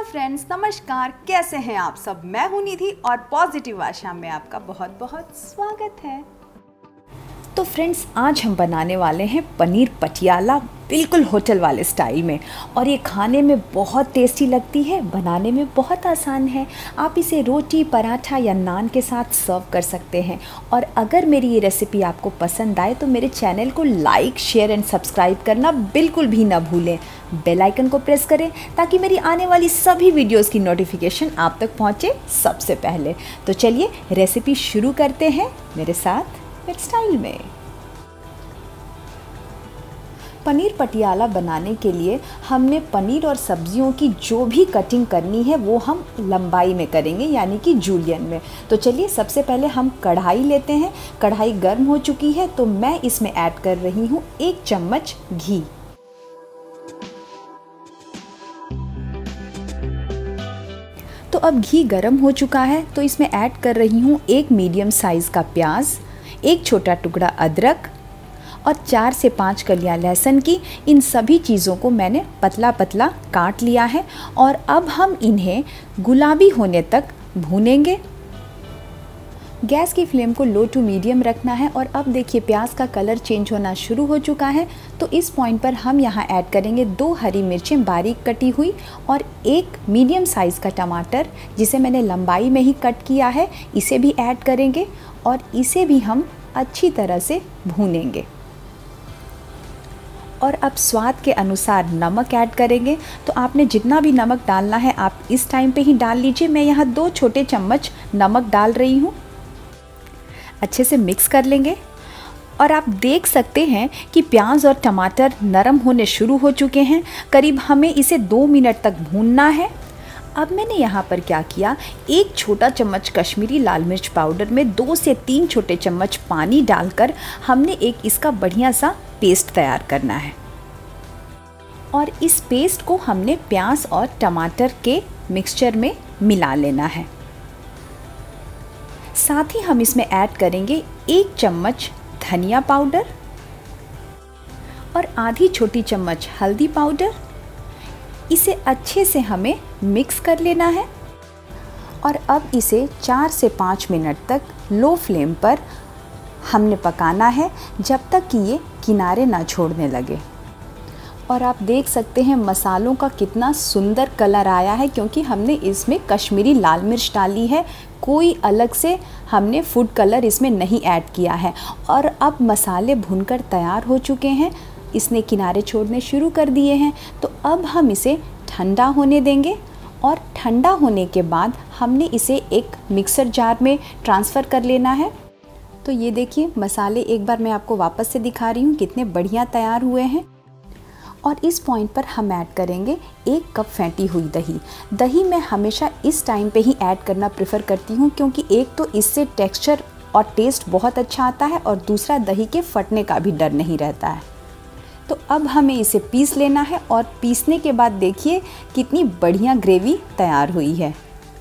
Friends, नमस्कार। कैसे हैं आप सब? मैं हूं निधि और पॉजिटिव आशा में आपका बहुत बहुत स्वागत है। तो फ्रेंड्स, आज हम बनाने वाले हैं पनीर पटियाला, बिल्कुल होटल वाले स्टाइल में। और ये खाने में बहुत टेस्टी लगती है, बनाने में बहुत आसान है। आप इसे रोटी, पराठा या नान के साथ सर्व कर सकते हैं। और अगर मेरी ये रेसिपी आपको पसंद आए तो मेरे चैनल को लाइक, शेयर एंड सब्सक्राइब करना बिल्कुल भी ना भूलें। बेल आइकन को प्रेस करें ताकि मेरी आने वाली सभी वीडियोस की नोटिफिकेशन आप तक पहुँचे सबसे पहले। तो चलिए रेसिपी शुरू करते हैं मेरे साथ मेरे स्टाइल में। पनीर पटियाला बनाने के लिए हमने पनीर और सब्जियों की जो भी कटिंग करनी है वो हम लंबाई में करेंगे, यानी कि जूलियन में। तो चलिए सबसे पहले हम कढ़ाई लेते हैं। कढ़ाई गर्म हो चुकी है तो मैं इसमें ऐड कर रही हूँ 1 चम्मच घी। तो अब घी गर्म हो चुका है तो इसमें ऐड कर रही हूँ 1 मीडियम साइज़ का प्याज, 1 छोटा टुकड़ा अदरक और 4 से 5 कलियां लहसुन की। इन सभी चीज़ों को मैंने पतला पतला काट लिया है और अब हम इन्हें गुलाबी होने तक भूनेंगे। गैस की फ्लेम को लो टू मीडियम रखना है। और अब देखिए प्याज का कलर चेंज होना शुरू हो चुका है। तो इस पॉइंट पर हम यहाँ ऐड करेंगे 2 हरी मिर्चें बारीक कटी हुई और 1 मीडियम साइज़ का टमाटर जिसे मैंने लंबाई में ही कट किया है, इसे भी ऐड करेंगे और इसे भी हम अच्छी तरह से भूनेंगे। और अब स्वाद के अनुसार नमक ऐड करेंगे। तो आपने जितना भी नमक डालना है आप इस टाइम पे ही डाल लीजिए। मैं यहाँ 2 छोटे चम्मच नमक डाल रही हूँ। अच्छे से मिक्स कर लेंगे। और आप देख सकते हैं कि प्याज और टमाटर नरम होने शुरू हो चुके हैं। करीब हमें इसे 2 मिनट तक भूनना है। अब मैंने यहाँ पर क्या किया, 1 छोटा चम्मच कश्मीरी लाल मिर्च पाउडर में 2 से 3 छोटे चम्मच पानी डालकर हमने एक इसका बढ़िया सा पेस्ट तैयार करना है। और इस पेस्ट को हमने प्याज और टमाटर के मिक्सचर में मिला लेना है। साथ ही हम इसमें ऐड करेंगे 1 चम्मच धनिया पाउडर और आधी छोटी चम्मच हल्दी पाउडर। इसे अच्छे से हमें मिक्स कर लेना है। और अब इसे 4 से 5 मिनट तक लो फ्लेम पर हमने पकाना है जब तक कि ये किनारे ना छोड़ने लगे। और आप देख सकते हैं मसालों का कितना सुंदर कलर आया है, क्योंकि हमने इसमें कश्मीरी लाल मिर्च डाली है। कोई अलग से हमने फूड कलर इसमें नहीं ऐड किया है। और अब मसाले भुनकर तैयार हो चुके हैं, इसने किनारे छोड़ने शुरू कर दिए हैं। तो अब हम इसे ठंडा होने देंगे और ठंडा होने के बाद हमने इसे एक मिक्सर जार में ट्रांसफ़र कर लेना है। तो ये देखिए मसाले एक बार मैं आपको वापस से दिखा रही हूँ कितने बढ़िया तैयार हुए हैं। और इस पॉइंट पर हम ऐड करेंगे 1 कप फेंटी हुई दही। दही मैं हमेशा इस टाइम पे ही ऐड करना प्रेफर करती हूँ, क्योंकि एक तो इससे टेक्सचर और टेस्ट बहुत अच्छा आता है और दूसरा दही के फटने का भी डर नहीं रहता है। तो अब हमें इसे पीस लेना है और पीसने के बाद देखिए कितनी बढ़िया ग्रेवी तैयार हुई है।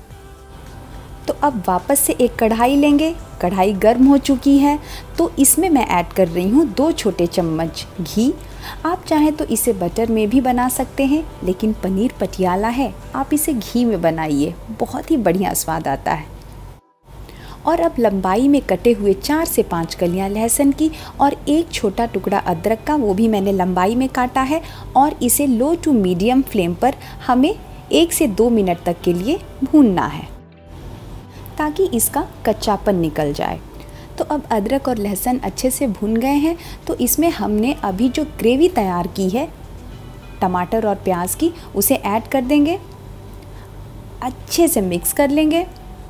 तो अब वापस से एक कढ़ाई लेंगे। कढ़ाई गर्म हो चुकी है तो इसमें मैं ऐड कर रही हूँ 2 छोटे चम्मच घी। आप चाहें तो इसे बटर में भी बना सकते हैं, लेकिन पनीर पटियाला है, आप इसे घी में बनाइए, बहुत ही बढ़िया स्वाद आता है। और अब लंबाई में कटे हुए 4 से 5 कलियां लहसुन की और 1 छोटा टुकड़ा अदरक का, वो भी मैंने लंबाई में काटा है। और इसे लो टू मीडियम फ्लेम पर हमें 1 से 2 मिनट तक के लिए भूनना है ताकि इसका कच्चापन निकल जाए। तो अब अदरक और लहसुन अच्छे से भुन गए हैं तो इसमें हमने अभी जो ग्रेवी तैयार की है टमाटर और प्याज की, उसे ऐड कर देंगे। अच्छे से मिक्स कर लेंगे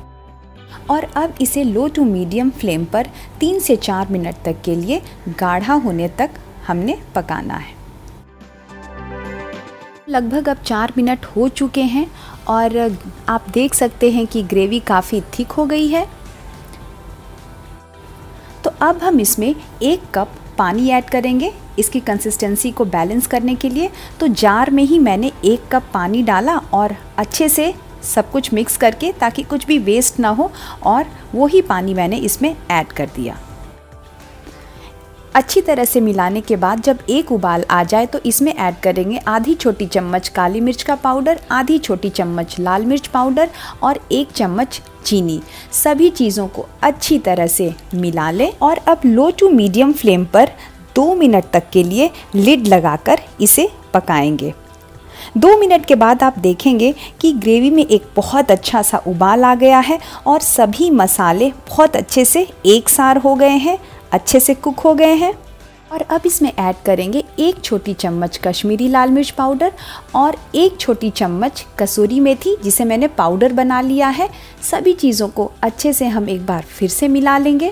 और अब इसे लो टू मीडियम फ्लेम पर 3 से 4 मिनट तक के लिए गाढ़ा होने तक हमने पकाना है। लगभग अब 4 मिनट हो चुके हैं और आप देख सकते हैं कि ग्रेवी काफ़ी थिक हो गई है। तो अब हम इसमें 1 कप पानी ऐड करेंगे इसकी कंसिस्टेंसी को बैलेंस करने के लिए। तो जार में ही मैंने 1 कप पानी डाला और अच्छे से सब कुछ मिक्स करके, ताकि कुछ भी वेस्ट ना हो, और वो ही पानी मैंने इसमें ऐड कर दिया। अच्छी तरह से मिलाने के बाद जब एक उबाल आ जाए तो इसमें ऐड करेंगे आधी छोटी चम्मच काली मिर्च का पाउडर, आधी छोटी चम्मच लाल मिर्च पाउडर और 1 चम्मच चीनी। सभी चीज़ों को अच्छी तरह से मिला लें और अब लो टू मीडियम फ्लेम पर 2 मिनट तक के लिए लिड लगाकर इसे पकाएंगे। 2 मिनट के बाद आप देखेंगे कि ग्रेवी में एक बहुत अच्छा सा उबाल आ गया है और सभी मसाले बहुत अच्छे से एक सार हो गए हैं, अच्छे से कुक हो गए हैं। और अब इसमें ऐड करेंगे 1 छोटी चम्मच कश्मीरी लाल मिर्च पाउडर और 1 छोटी चम्मच कसूरी मेथी, जिसे मैंने पाउडर बना लिया है। सभी चीज़ों को अच्छे से हम एक बार फिर से मिला लेंगे।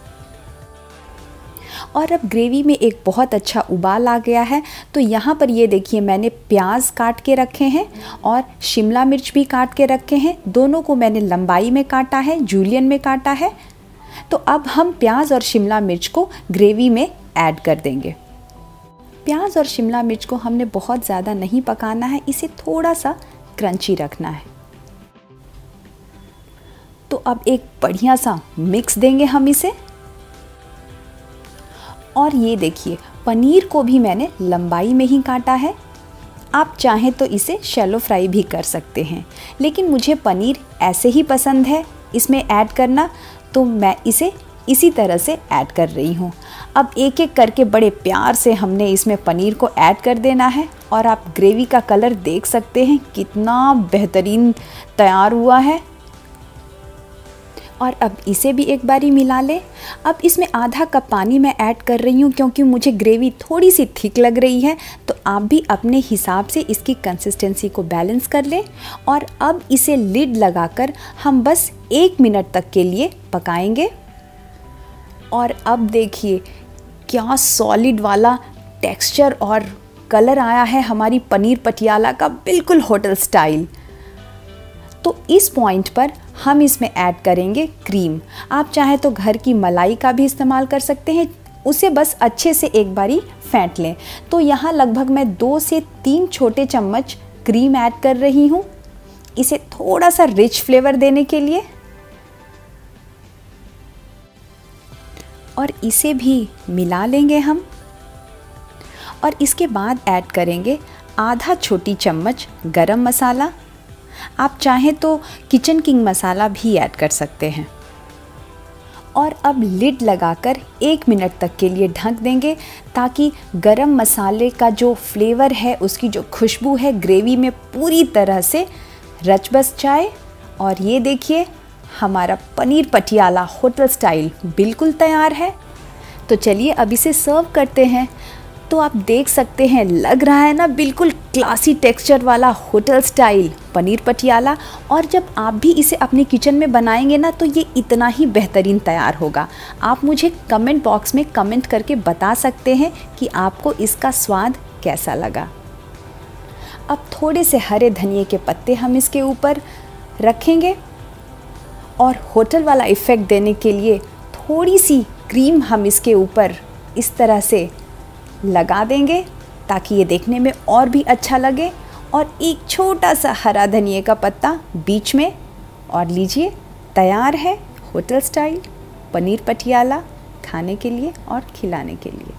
और अब ग्रेवी में एक बहुत अच्छा उबाल आ गया है, तो यहाँ पर ये देखिए मैंने प्याज काट के रखे हैं और शिमला मिर्च भी काट के रखे हैं। दोनों को मैंने लंबाई में काटा है, जूलियन में काटा है। तो अब हम प्याज और शिमला मिर्च को ग्रेवी में ऐड कर देंगे। प्याज और शिमला मिर्च को हमने बहुत ज़्यादा नहीं पकाना है, इसे थोड़ा सा क्रंची रखना है। तो अब एक बढ़िया सा मिक्स देंगे हम इसे। और ये देखिए पनीर को भी मैंने लंबाई में ही काटा है। आप चाहें तो इसे शैलो फ्राई भी कर सकते हैं, लेकिन मुझे पनीर ऐसे ही पसंद है इसमें ऐड करना, तो मैं इसे इसी तरह से ऐड कर रही हूँ। अब एक एक करके बड़े प्यार से हमने इसमें पनीर को ऐड कर देना है। और आप ग्रेवी का कलर देख सकते हैं कितना बेहतरीन तैयार हुआ है। और अब इसे भी एक बारी मिला लें। अब इसमें आधा कप पानी मैं ऐड कर रही हूँ, क्योंकि मुझे ग्रेवी थोड़ी सी थिक लग रही है। तो आप भी अपने हिसाब से इसकी कंसिस्टेंसी को बैलेंस कर लें। और अब इसे लिड लगाकर हम बस 1 मिनट तक के लिए पकाएंगे। और अब देखिए क्या सॉलिड वाला टेक्सचर और कलर आया है हमारी पनीर पटियाला का, बिल्कुल होटल स्टाइल। तो इस पॉइंट पर हम इसमें ऐड करेंगे क्रीम। आप चाहे तो घर की मलाई का भी इस्तेमाल कर सकते हैं, उसे बस अच्छे से एक बारी फेंट लें। तो यहाँ लगभग मैं 2 से 3 छोटे चम्मच क्रीम ऐड कर रही हूँ, इसे थोड़ा सा रिच फ्लेवर देने के लिए। और इसे भी मिला लेंगे हम। और इसके बाद ऐड करेंगे आधा छोटी चम्मच गरम मसाला। आप चाहें तो किचन किंग मसाला भी ऐड कर सकते हैं। और अब लिड लगाकर 1 मिनट तक के लिए ढक देंगे, ताकि गरम मसाले का जो फ्लेवर है, उसकी जो खुशबू है, ग्रेवी में पूरी तरह से रच बस जाए। और ये देखिए हमारा पनीर पटियाला होटल स्टाइल बिल्कुल तैयार है। तो चलिए अब इसे सर्व करते हैं। तो आप देख सकते हैं, लग रहा है ना बिल्कुल क्लासी टेक्सचर वाला होटल स्टाइल पनीर पटियाला। और जब आप भी इसे अपने किचन में बनाएंगे ना, तो ये इतना ही बेहतरीन तैयार होगा। आप मुझे कमेंट बॉक्स में कमेंट करके बता सकते हैं कि आपको इसका स्वाद कैसा लगा। अब थोड़े से हरे धनिए के पत्ते हम इसके ऊपर रखेंगे और होटल वाला इफ़ेक्ट देने के लिए थोड़ी सी क्रीम हम इसके ऊपर इस तरह से लगा देंगे, ताकि ये देखने में और भी अच्छा लगे। और एक छोटा सा हरा धनिए का पत्ता बीच में, और लीजिए तैयार है होटल स्टाइल पनीर पटियाला खाने के लिए और खिलाने के लिए।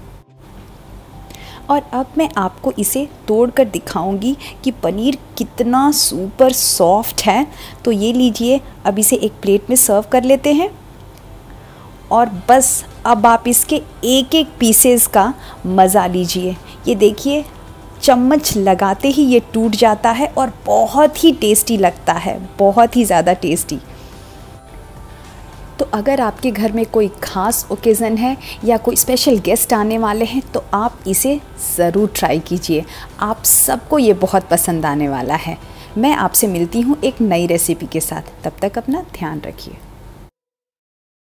और अब मैं आपको इसे तोड़कर दिखाऊंगी कि पनीर कितना सुपर सॉफ्ट है। तो ये लीजिए, अब इसे एक प्लेट में सर्व कर लेते हैं। और बस अब आप इसके एक एक पीसेस का मज़ा लीजिए। ये देखिए चम्मच लगाते ही ये टूट जाता है और बहुत ही टेस्टी लगता है, बहुत ही ज़्यादा टेस्टी। तो अगर आपके घर में कोई ख़ास ओकेज़न है या कोई स्पेशल गेस्ट आने वाले हैं, तो आप इसे ज़रूर ट्राई कीजिए। आप सबको ये बहुत पसंद आने वाला है। मैं आपसे मिलती हूँ एक नई रेसिपी के साथ। तब तक अपना ध्यान रखिए।